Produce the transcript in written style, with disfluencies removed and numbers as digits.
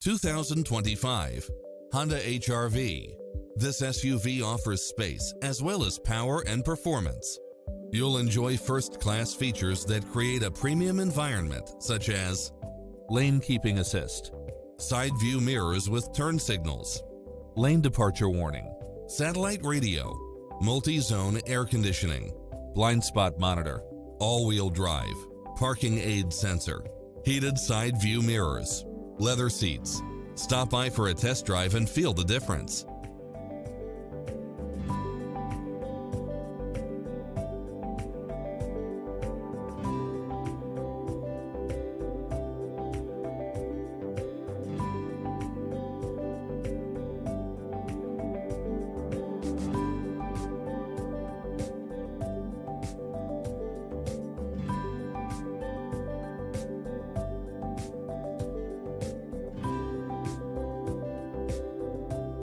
2025 Honda HR-V. This SUV offers space as well as power and performance. You'll enjoy first-class features that create a premium environment, such as lane keeping assist, side view mirrors with turn signals, lane departure warning, satellite radio, multi-zone air conditioning, blind spot monitor, all-wheel drive, parking aid sensor, heated side view mirrors, leather seats. Stop by for a test drive and feel the difference.